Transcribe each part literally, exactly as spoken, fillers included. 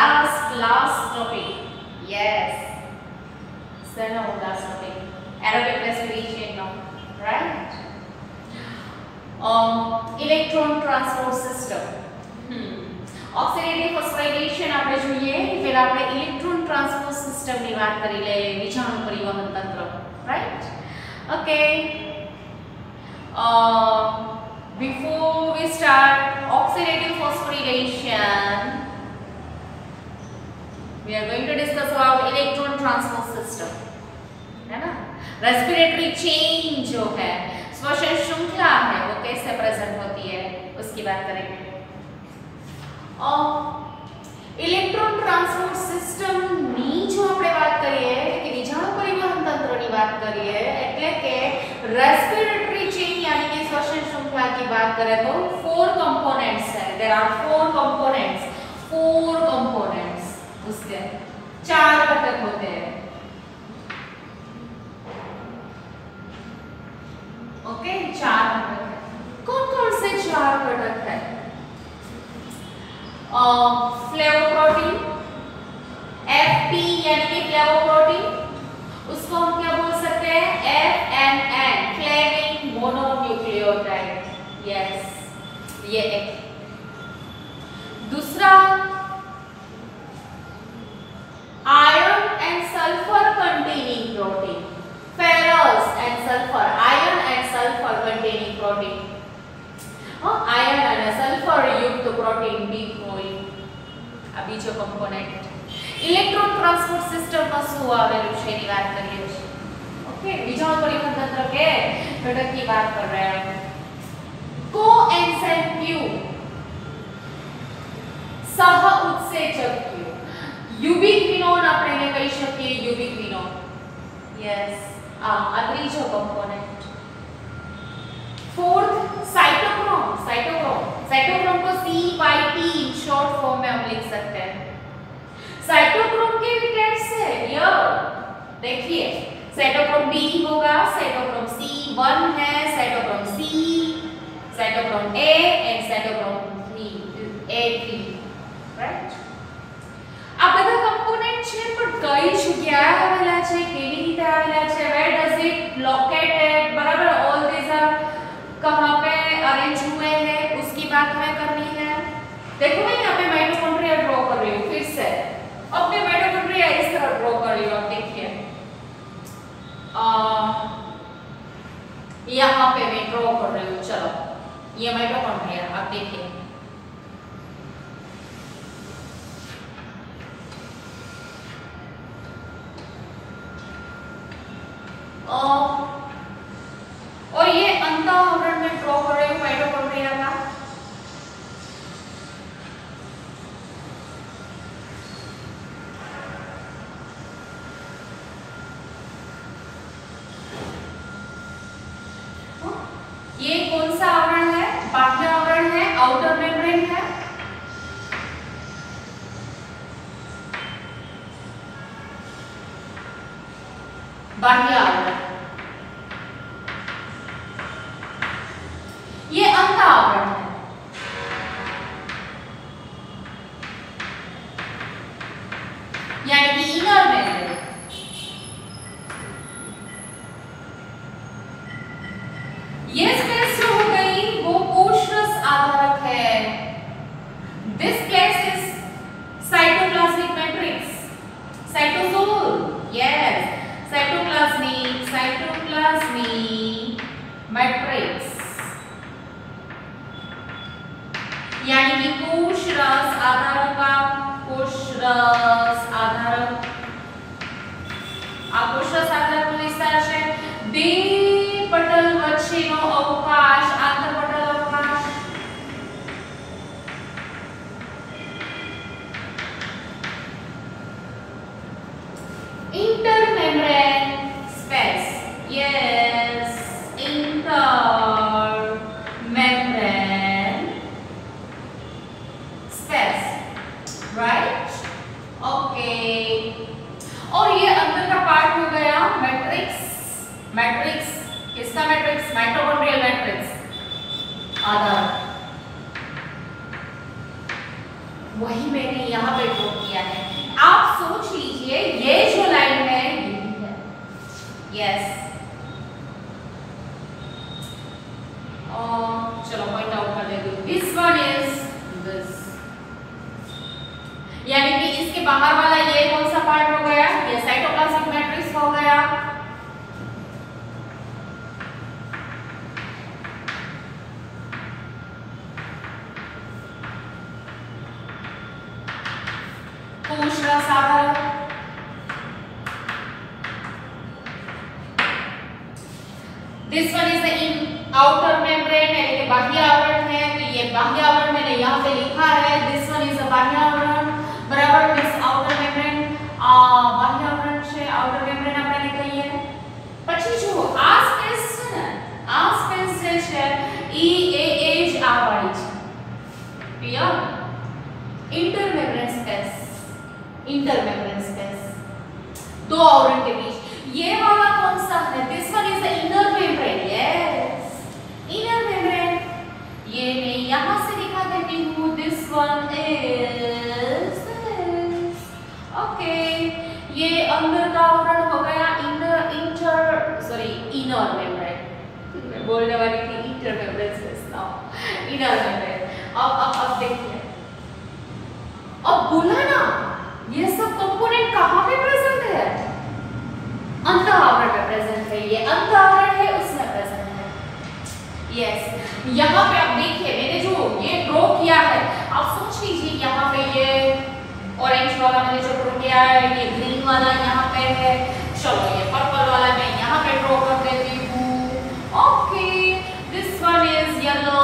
last last topic. Yes. So no, last topic. Aerobic respiration now, right? Um, electron transport system. Hmm. Oxidative phosphorylation આપણે જોઈએ પહેલા આપણે electron transport system ની વાત કરી લઈએ વિજાણુ પરિવહન તંત્ર, right? Okay. Uh, before we start oxidative phosphorylation, we are going to discuss about electron transport system, है ना? Respiratory chain जो है, श्वसन श्रृंखला है, वो कैसे प्रेजेंट होती है उसकी बात करेंगे। और इलेक्ट्रॉन ट्रांसपोर्ट सिस्टम ની જો આપણે વાત કરીએ કે વિજાણુ પરિવહન તંત્રની વાત કરીએ એટલે કે રેસ્પિરેટરી ચેન यानी कि श्वसन श्रृंखला की बात करें तो फोर कंपोनेंट्स है। There are four components, four components, उसके चार घटक होते हैं। ओके, चार घटक है। कौन-कौन से चार घटक है? फ्लेवोप्रोटीन, एफ पी यानी कि फ्लेवोप्रोटीन, उसको हम क्या बोल सकते हैं? F N N, flavin mononucleotide. Yes, ये एक। दूसरा iron and sulphur containing protein, ferrous and sulphur, iron and sulphur containing protein. हाँ, आयरन અને સલ્ફર યુક્ત પ્રોટીન બી હોય। આ બીજો કમ્પોનેન્ટ। ઇલેક્ટ્રોન ટ્રાન્સપોર્ટ સિસ્ટમમાં શું આવેલું છે એની વાત કરીએ છીએ। ઓકે, વિજાણુ પરિવહન તંત્ર કે ઘટક की बात कर रहे हैं। कोएंजाइम क्यू, सह उत्सेचक क्यू, યુબિક્વિનોન આપણે એને કહી શકીએ, યુબિક્વિનોન। यस, આ આ ત્રીજો component. Fourth cytochrome, cytochrome cytochrome को C Y T short form में हम लिख सकते हैं। साइटोक्रोम के भी कैसे हियर देखिए, साइटोक्रोम बी होगा, साइटोक्रोम सी वन है, cytochrome C, cytochrome A and cytochrome three, A three, right? આ બધા कंपोनेंट છે પણ કઈ જગ્યાએ આવેલા છે, કેવી રીતે આવેલા છે, where does it located, बराबर? all these are कहाँ पे अरेंज हुए हैं उसकी बात हमें करनी है। देखो मैं यहाँ पे माइटोकॉन्ड्रिया ड्रॉ कर रही हूँ फिर से। अपने माइटोकॉन्ड्रिया इस तरह ड्रॉ कर रही हूँ, आप देखिए यहाँ पे मैं ड्रॉ कर रही हूँ। चलो, ये माइटोकॉन्ड्रिया आप देखिए, और ये अंतःआवरण में ड्रॉ कर रही हूँ माइटोकॉन्ड्रिया का। ये कौन सा आवरण है? बाह्य आवरण है, आउटर मेम्ब्रेन है। बाह्य आवरण, ये अंतःआवरण है। यानी कि इनर मेम्ब्रेन। ये स्पेस जो हो गई वो कोशरस आधारक है। This place is cytoplasmic matrix, cytosol. Yes, cytoplasmic cytoplasmic matrix यानी कि कोशरस आधारक का कोशरस आधारक। आ कोशरस आधारक નો વિસ્તાર છે બે પટલ વચ્ચેનો અવકાશ, આંતરપટલ અવકાશ। Intermembrane space, yes, intermembrane space, right? Okay, और ये अंदर का पार्ट हो गया मैट्रिक्स। मैट्रिक्स किसका मैट्रिक्स? माइटोकॉन्ड्रियल मैट्रिक्स, आधार। वही मैंने यहाँ पे ड्रॉ किया है। is this, यानी कि इसके बाहर वाला ये कौन सा पार्ट हो गया, ये साइटोप्लाज्मिक मैट्रिक्स हो गया। कोशिका सागर, this one is the in outer membrane, यानी कि बाह्य आवरण है, तो ये बाह्य आवरण मैंने यहाँ पे लिखा है, दिस वन इज द बाह्य आवरण, बराबर। दिस आउटर मेम्ब्रेन, બાહ્ય આવરણ છે, આઉટર મેમ્બ્રેન આપણે કહીએ। પછી જો આ સ્પેસ છે ને, આ સ્પેસ જે છે ઈ એ એ જ આ વાળી છે, clear? Inter membrane space, inter membrane space, दो आवरण के बीच। ये वाला कौन सा है? This one is the inner membrane, yes, inner membrane. ये मैं यहाँ से दिखा देती हूँ, दिस वन इज ओके, ये अंदर का आवरण हो गया, inner inter sorry inner membrane, मैं बोलने वाली थी inter membrane space, now inner membrane. अब अब अब देखिए, अब बोला ना ये सब कंपोनेंट कहाँ पे प्रेजेंट है? अंत आवरण में प्रेजेंट है, ये अंत आवरण है उसमें प्रेजेंट है, यस। यहाँ पे आप देखिए मैंने जो ये ड्रॉ किया है, आप सोच लीजिए यहाँ पे ये ऑरेंज वाला मैंने जो ड्रॉ किया है, ये ग्रीन वाला यहाँ पे है, चलो ये पर्पल वाला मैं यहाँ पे ड्रॉ कर देती हूँ। Okay, this one is yellow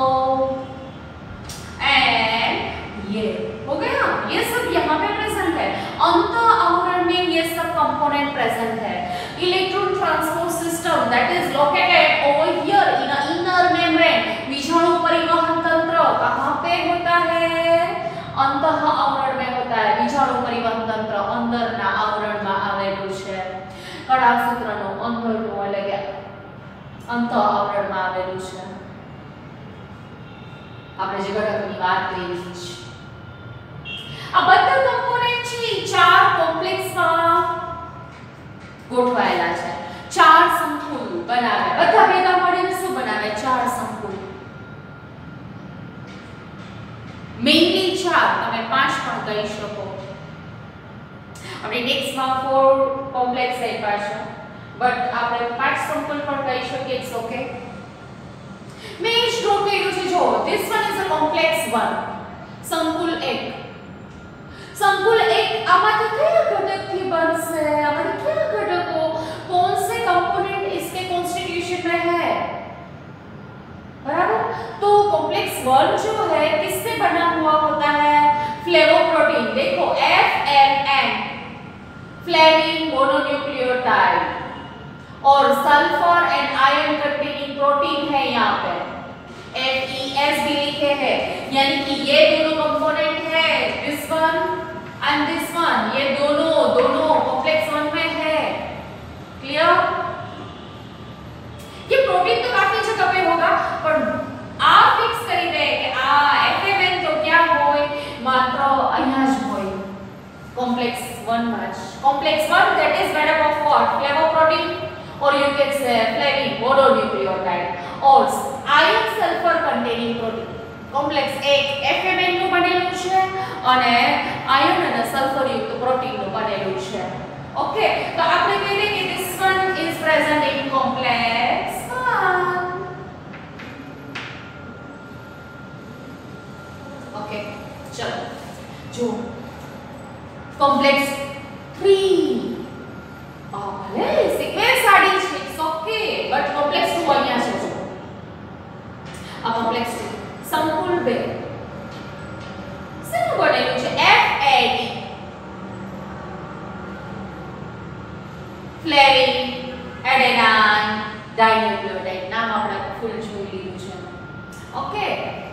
and ये हो गया, ये सब यहाँ पे प्रेजेंट है। अंत आवरण में ये सब कंपोनेंट प्रेजेंट है। Electron transport system that is located over here in a inner membrane. विषाणु परिवहन तंत्र कहाँ पे होता है? अंत आवरण में होता है। विषाणु परिवहन तंत्र अंदરના આવરણમાં આવેલું છે। કણાભસૂત્રનો અંદરનો એટલે કે અંત આવરણમાં આવેલું છે। આપણે જે ઘટકની વાત કરી છે, આ બધા કમ્પોનેન્ટ છે ચાર કોમ્પ્લેક્સમાં ગોઠવાયેલા છે, ચાર સંકુલ બનાવે, બધા ભેગા મળીને શું બનાવે? ચાર સંકુલ। મેઇનલી ચાર, તમે પાંચ પણ કહી શકો। આપણે ટેક્સ્ટમાં ફોર કોમ્પ્લેક્સ આપ્યા છે, બટ આપણે પાંચ સંકુલ પણ કહી શકીએ, ઇટ્સ ઓકે। મેં એ ડ્રો કર્યું છે, જો this one is a complex one, સંકુલ એક। संकुल एक आमाથી કયા ઘટકથી બનશે? આમાંથી કયા ઘટકો, कौन से कंपोनेंट इसके कॉन्स्टिट्यूशन में है? बराबर। तो कॉम्प्लेक्स वन जो है किससे बना हुआ होता है? फ्लेवोप्रोटीन। देखो F N N, flavin mononucleotide, और sulphur and iron containing protein है यहाँ पे, एफ ई एस भी लिखे हैं, यानी कि ये दोनों कंपोनेंट है, this one and this one, ये दोनों दोनों कॉम्प्लेक्स वन में है। क्लियर? ये प्रोटीन तो काफी जगह पे होगा, पर आप फिक्स કરી દે કે આ એફએમએન તો ક્યાં હોય? માત્ર અહીંયા જ હોય, कॉम्प्लेक्स वन માં જ। Complex one that is made up of what? Flavoprotein, or you can say flavin mononucleotide, or iron sulfur containing protein। Complex एक एफएमएन નું બનેલું છે અને આયર્ન અને સલ્ફર યુક્ત પ્રોટીન નું બનેલું છે। ઓકે, તો આપણે કહીએ કે this one is present in complex one। Okay, चलो जो कॉम्प्लेक्स थ्री, अरे सीक्वेंस साड़ी છે, it's okay, but complex two અહીંયા છે। જો આ कॉम्प्लेक्स टू संकुल બે શેનું બનેલું છે? F A D, flavin adenine dinucleotide, नाम આપણે ફૂલ જોઈ લીધું છે। Okay,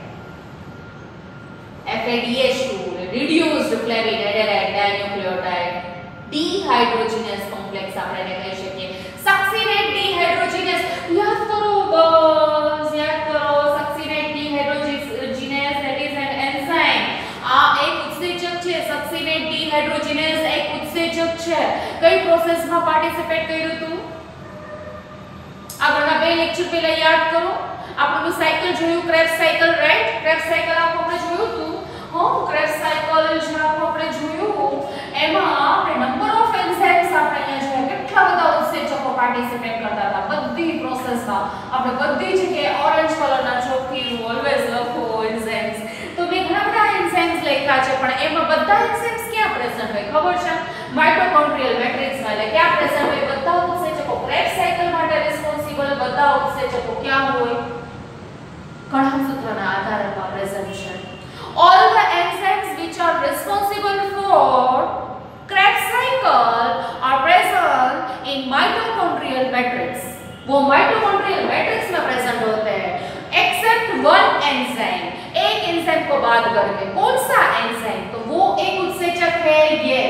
F A D H two reduced flavin adenine dinucleotide, dehydrogenase complex આપણે એને કહી શકીએ। succinate dehydrogenase, યાદ કરો બસ, યાદ કરો, succinate dehydrogenase that is an enzyme। આ એક ઉત્સેચક છે, succinate dehydrogenase એક ઉત્સેચક છે। કઈ પ્રોસેસમાં પાર્ટિસિપેટ કર્યું હતું? આગળના બે લેક્ચર પહેલા યાદ કરો, આપણું સાયકલ જોયું, Krebs cycle, right? Krebs cycle આપણે જોયું હતું. હો, ક્રેબ્સ સાયકલ જે આપણે જોયું એમાં આપણે નંબર ઓફ એન્ઝાઇમ્સ આપણે અહીંયા જોયા કેટલા બધા ઉત્સેચકો પાર્ટિસિપેટ કરતા હતા બધી પ્રોસેસમાં. આપણે બધી જગ્યાએ ઓરેન્જ કલરના ચોકથી ઓલવેઝ લખો એન્ઝાઇમ્સ. તો મેં ઘણા બધા એન્ઝાઇમ્સ લખ્યા છે પણ એમાં બધા એન્ઝાઇમ્સ ક્યાં પ્રેઝન્ટ હોય ખબર છે? માઇટોકોન્ડ્રિયલ મેટ્રિક્સમાં. એટલે ક્યાં પ્રેઝન્ટ હોય? બધા ઉત્સેચકો ક્રેબ્સ સાયકલ માટે રિસ્પોન્સિબલ બધા ઉત્સેચકો ક્યાં હોય? કણસૂત્રના આધારે પ્રેઝન્ટ છે. All the enzymes which are responsible for Krebs cycle are present in mitochondrial matrix. वो mitochondrial matrix में present होते हैं except one enzyme. एक एंजाइम को बात करके. कौन सा एंजाइम? तो वो एक उत्सेचक है ये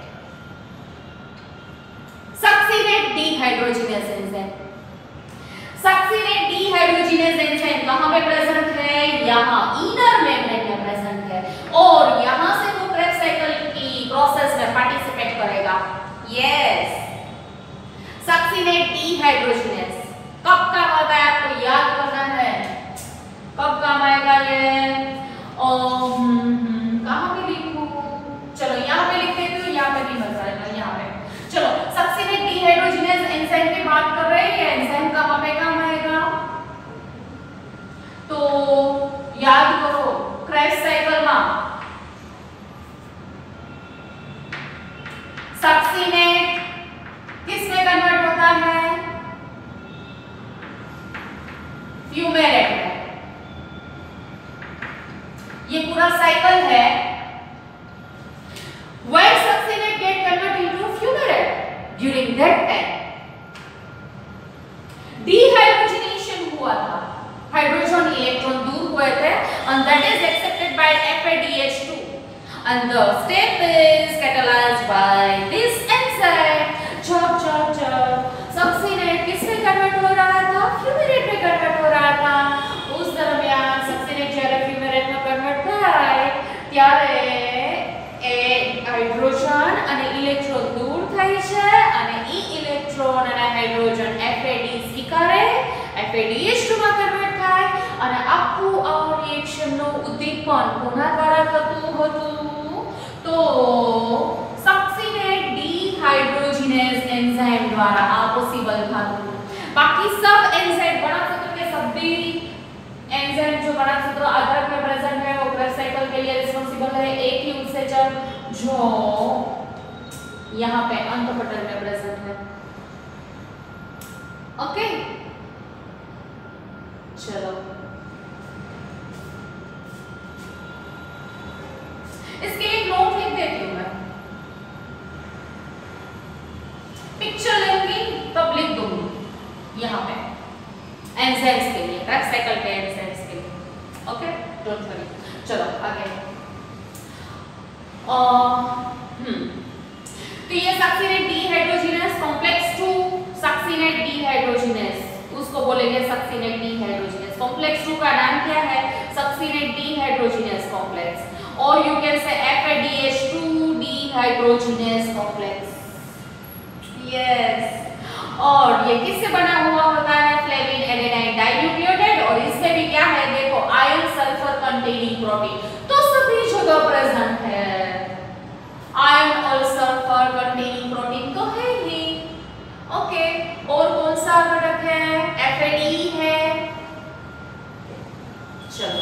succinate dehydrogenase enzyme. Succinate dehydrogenase enzyme कहां पे प्रेजेंट है? यहां इनर मेम्ब्रेन में प्रेजेंट है और यहां से वो क्रेब्स साइकिल की प्रोसेस में पार्टिसिपेट करेगा. यस, सक्सिनेट डिहाइड्रोजिनेज कब काम आता है आपको याद करना है. कब काम आएगा ये? कहां पे लिखूं? चलो यहां पे लिख देती हूं. यहां पे नहीं बन रहा है. यहां पे चलो सक्सिनेट डिहाइड्रोजिनेज एंजाइम की बात कर रहे हैं. एंजाइम कब पे काम आएगा? तो याद करो क्रेब्स साइकिल में सक्सिनेट किस में कन्वर्ट होता है? फ्यूमेरेट में. ये पूरा साइकिल है. When succinate get converted into fumarate, during that time dehydrogenation हुआ था. हाइड्रोजन इलेक्ट्रॉन दूर हुए थे and that is accepted by F A D H two and the step is catalyzed by this enzyme. जब जब जब succinate किसमें convert हो रहा था? फ्यूमेरेट में कन्वर्ट हो रहा था. उस दरमियान सक्सिनेट જ્યારે फ्यूमेरेट में कन्वर्ट થાય ત્યારે એ હાઇડ્રોજન અને ઇલેક્ટ્રોન દૂર થાય છે અને ઈ ઇલેક્ટ્રોન અને હાઇડ્રોજન F A D સ્વીકારે F A D H two માં કન્વર્ટ થાય અને આખું આ રિએક્શન નું ઉદ્દીપન કોના દ્વારા થતું હતું? તો सक्सिनेट डिहाइड्रोजिनेज एंजाइम द्वारा आ पॉसिबल था. बाकी सब एंजाइम बड़ा सूत्र के सभी एंजाइम जो बड़ा सूत्र आधार में प्रेजेंट है वो क्रेब्स साइकिल के लिए रिस्पांसिबल है. एक ही उत्सेचक जो यहाँ पे अंतःपटल में प्रेजेंट है. ओके, चलो इसके लिए नोट लिख देती हूँ मैं. पिक्चर लेंगी तब लिख दूंगी यहाँ पे एंजाइम्स के लिए, क्रेब्स साइकिल के एंजाइम्स के लिए. Okay, don't worry. चलो आगे. हम्म तो ये succinate dehydrogenase complex two succinate dehydrogenase उसको बोलेंगे सक्सिनेट डिहाइड्रोजिनेज. कॉम्प्लेक्स टू का नाम क्या है? सक्सिनेट डिहाइड्रोजिनेज कॉम्प्लेक्स और you can say F A D H two dehydrogenase complex. Yes, और ये किससे बना हुआ होता है? Flavin adenine dinucleotide. और इसमें भी क्या है देखो आयरन सल्फर कंटेनिंग प्रोटीन. तो सभी जगह प्रेजेंट है आयरन और सल्फर कंटेनिंग प्रोटीन तो है ही. ओके, और कौन सा घटक है? F A D है. चलो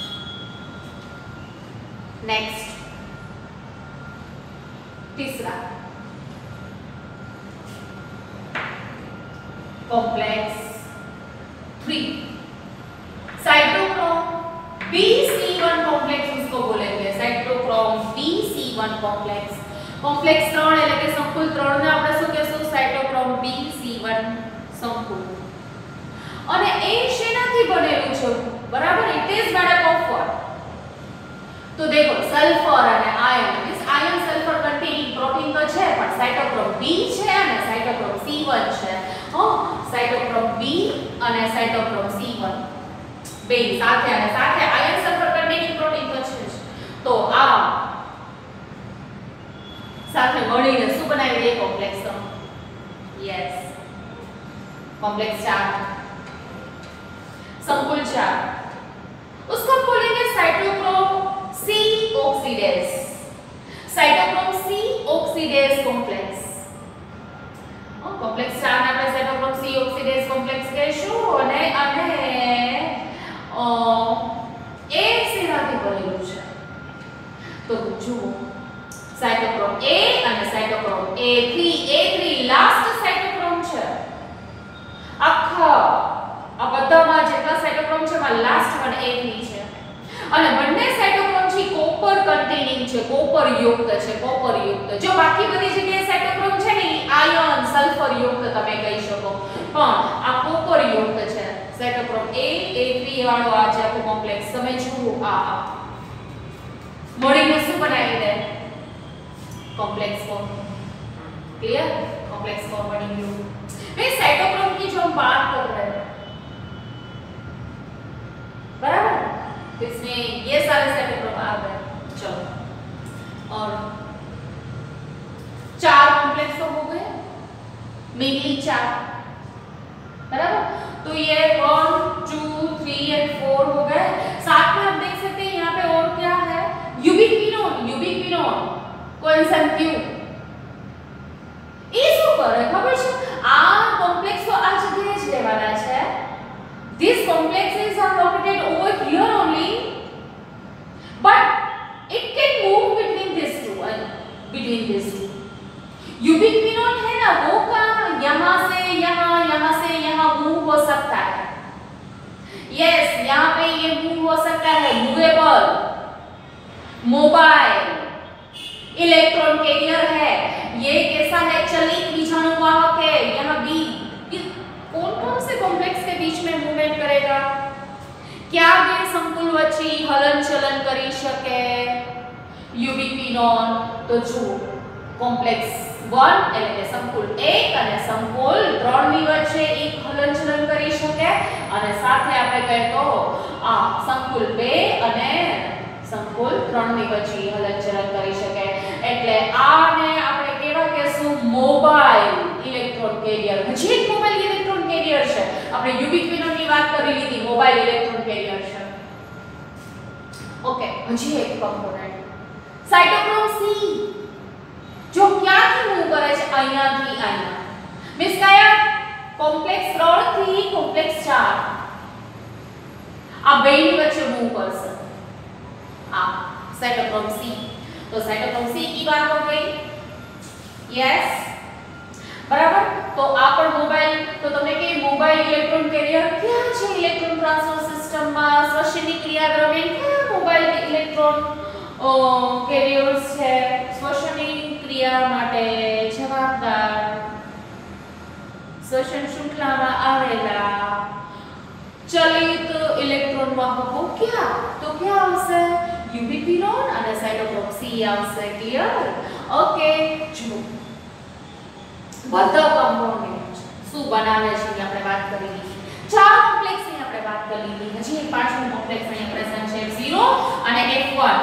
नेक्स्ट तीसरा complex three cytochrome B C one complex उसको बोलेंगे cytochrome B C one complex. Complex ત્રણ એટલે કે સંકુલ ત્રણ ને આપણે શું કહેશું? સાइटोक्रोम B C one સંકુલ. અને એ શેનાથી બનેલું છે? બરાબર, it is made up of what? तो देखो सल्फर અને iron means iron sulphur containing protein તો છે પણ સાइटोक्रोम B છે અને સાइटोक्रोम C one છે. હો, સાइटोक्रोम B અને સાइटोक्रोम C one બે સાથે અને સાથે આયર્ન સલ્ફર કન્ટેનિંગ પ્રોટીન તો છે જ. તો આ સાથે મળીને શું બનાવી દે? કોમ્પ્લેક્સ ત્રણ. યસ, કોમ્પ્લેક્સ ચાર संकुल चार, उसको हम बोलेंगे cytochrome C oxidase, cytochrome C oxidase complex. Complex ચાર ને આપણે સાઇટોક્રોમ સી ઓક્સિડેઝ કોમ્પ્લેક્સ કહીશું અને અને એ સેનાથી બનેલું છે। તો જુઓ સાઇટોક્રોમ A અને cytochrome A three A three last cytochrome છે। આખા આ બધામાં જેટલા સાઇટોક્રોમ છે એમાં લાસ્ટ વન A થ્રી છે અને બંને સાઇટોક્રોમ છે કોપર કન્ટેનિંગ છે, કોપર યુક્ત છે, કોપર યુક્ત। જો બાકી બધી જગ્યાએ સાઇટોક્રોમ છે ને આયન સલ્ફર યુક્ત તમે કહી શકો, પણ આ કોપર યુક્ત છે। સાઇટોક્રોમ A A થ્રી વાળો આ જે આખો કોમ્પ્લેક્સ તમે જુઓ આ મળીને શું બનાવી દે complex form. Clear? Complex form बनी गई। भाई साइटोक्रोम की जो हम बात कर रहे हैं बराबर, इसमें ये सारे साइटोक्रोम आ गए। चलो और चार कॉम्प्लेक्स तो हो गए, मेनली चार बराबर। तो ये one two three and four हो गए। साथ में हम देख सकते हैं यहाँ पे और क्या है, यूबिक्विनोन। यूबिक्विनोन कोएंजाइम क्यू એ શું કરે ખબર છે? આ કોમ્પ્લેક્સ તો આ જગ્યાએ જ લેવાના છે। These complexes are located over here only, but it can move between these two, uh, between these two. यूबिक्विनोन है ना, वो का यहाँ से यहाँ, यहाँ से यहाँ मूव हो सकता है। यस, यहाँ पे ये मूव हो सकता है, मूवेबल, मोबाइल, इलेक्ट्रॉन कैरियर है। ये कैसा है? चलित विषाणु वाहक है। यहाँ बी कौन कौन से कॉम्प्लेक्स के बीच में मूवमेंट करेगा? क्या બે સંકુલ વચ્ચે હલન ચલન કરી શકે? યુબિક્વિનોન। તો જો કોમ્પ્લેક્સ वन એટલે કે સંકુલ એક અને સંકુલ ત્રણ ની વચ્ચે એક હલન ચલન કરી શકે અને સાથે આપણે કહે તો આ સંકુલ બે અને સંકુલ ત્રણ ની વચ્ચે હલનચલન કરી શકે। એટલે આને આપણે કેવા કહેશું? Mobile electron carrier. હજી એક મોબાઈલ ઇલેક્ટ્રોન કેરિયર છે, આપણે યુબિક્વિનોન ની વાત કરી લીધી, મોબાઈલ ઇલેક્ટ્રોન કેરિયર છે। ઓકે, હજી એક કમ્પોનન્ટ સાઇટોક્રોમ સી, જો ક્યાંથી મૂવ કરે છે? અહીંયાથી અહીંયા, મીન્સ કયા? કોમ્પ્લેક્સ ત્રણ થી કોમ્પ્લેક્સ ચાર, આ બેની વચ્ચે મૂવ કરશે आ साइटोक्रोम सी। तो साइटोक्रोम सी की बात हो गई। यस बराबर। तो आ पर मोबाइल, तो तुमने के मोबाइल इलेक्ट्रॉन कैरियर क्या છે ઇલેક્ટ્રોન ટ્રાન્સફર સિસ્ટમમાં શ્વસનની ક્રિયા દરમિયાન કયા મોબાઈલ ઇલેક્ટ્રોન કેરિયર્સ છે શ્વસનની ક્રિયા માટે જવાબદાર શ્વસન શૃંખલામાં આવેલા ચલિત ઇલેક્ટ્રોન વાહકો क्या? तो क्या આવશે? યુબિક્વિનોન અને સાઇટોક્રોમ સી આવશે। ક્લિયર? ઓકે, જો બધા કમ્પોનન્ટ શું બનાવે છે એ આપણે વાત કરી લીધી। ચાર કોમ્પ્લેક્સ ની આપણે વાત કરી લીધી। હજી એક પાંચમો કોમ્પ્લેક્સ અહીંયા પ્રેઝન્ટ છે, એફ ઝીરો અને એફ વન।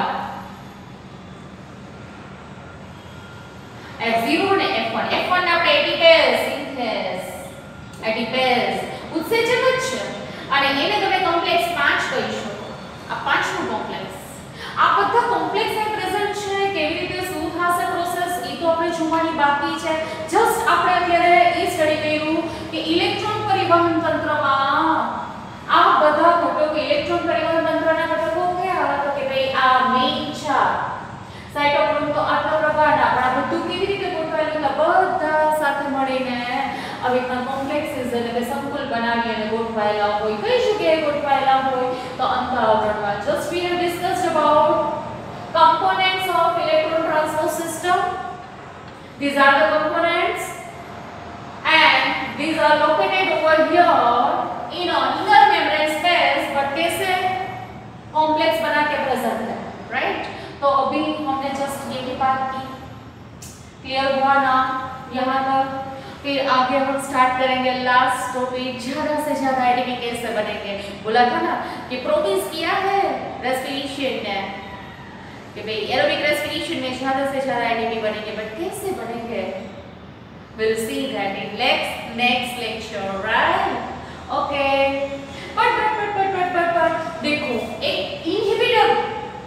એફ ઝીરો અને એફ વન। એફ વન આપણે એટીપેઝ સિન્થેસ, એટીપેઝ ઉત્સેચક જ છે અને એને તમે કોમ્પ્લેક્સ પાંચ કહી શકો। આ પાંચમો કોમ્પ્લેક્સ, આ બધા કોમ્પ્લેક્સ એ પ્રેઝન્ટ છે। કેવી રીતે શું થશે પ્રોસેસ એ તો આપણે જોવાની બાકી છે। જસ્ટ આપણે અત્યારે એ સ્ટડી કર્યું કે ઇલેક્ટ્રોન પરિવહન તંત્રમાં આ બધા ઘટકો, ઇલેક્ટ્રોન પરિવહન તંત્રના ઘટકો કયા? તો કે ભાઈ આ મેઇન ચાર સાઇટોક્રોમ તો આટલા પ્રકારના, પણ આ બધું કેવી રીતે ગોઠવાયેલું? બધા સાથે મળીને આવી રીતના કોમ્પ્લેક્સીસ એટલે કે સંકુલ બનાવી અને ગોઠવાયેલા હોય। કઈ જગ્યાએ ગોઠવાયેલા હોય? તો અંતરાવરણમાં। Just we have discussed about components of electron transfer system. These are the components and these are located over here in a inner membrane space, but कैसे कॉम्प्लेक्स बना के प्रेजेंट है, राइट? तो अभी हमने जस्ट ये की बात की, क्लियर हुआ ना यहाँ तक? फिर आगे हम स्टार्ट करेंगे लास्ट टॉपिक, ज्यादा से ज्यादा एटीपी कैसे बनेंगे। बोला था ना कि प्रोटीन्स किया है रेस्पिरेशन में कि भाई एरोबिक रेस्पिरेशन में ज्यादा से ज्यादा एटीपी बनेंगे, बट कैसे बनेंगे? We'll see that in next next lecture, right? Okay. But but but, but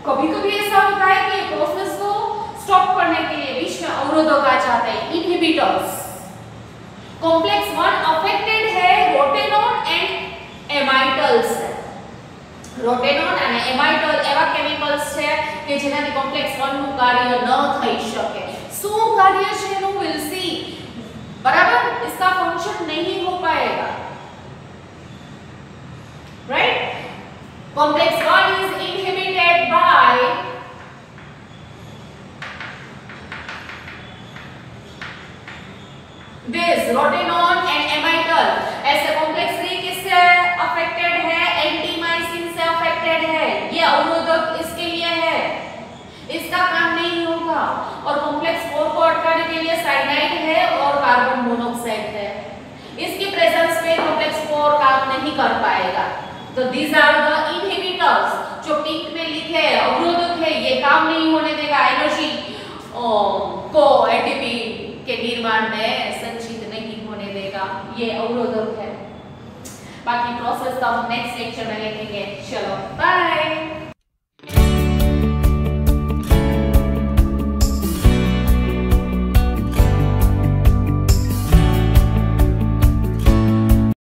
कभी कभी ऐसा होता है कि प्रोसेस को स्टॉप करने के लिए बीच में अवरोधक आ जाते हैं, इनहिबिटर्स। कॉम्प्लेक्स वन अफेक्टेड है रोटेनॉन एंड एमाइटल्स। रोटेनॉन અને એમાઇટલ એવા કેમિકલ્સ છે કે જેનાથી કોમ્પ્લેક્સ वन નું કાર્ય ન થઈ શકે। શું કાર્ય છે એનું વિલ સી, बराबर, इसका फंक्शन नहीं हो पाएगा, right. Complex one is inhibited by this rotenone and amytal. ऐसे कॉम्प्लेक्स थ्री किससे अफेक्टेड है, एंटीमाइसिन से अफेक्टेड है। ये अवरोधक इसके लिए है, इसका काम नहीं होगा। और कॉम्प्लेक्स फोर को अटकाने के लिए साइनाइड है और कार्बन मोनोऑक्साइड है। इसकी प्रेजेंस पे कॉम्प्लेक्स फोर काम नहीं कर पाएगा। तो दीज आर द इनहिबिटर्स, जो पिंक में लिखे हैं अवरोधक है, ये काम नहीं होने देगा, एनर्जी को एटीपी के निर्माण में संचित नहीं होने देगा, ये अवरोधक है। बाकी प्रोसेस तो हम नेक्स्ट लेक्चर में देखेंगे। चलो बाय।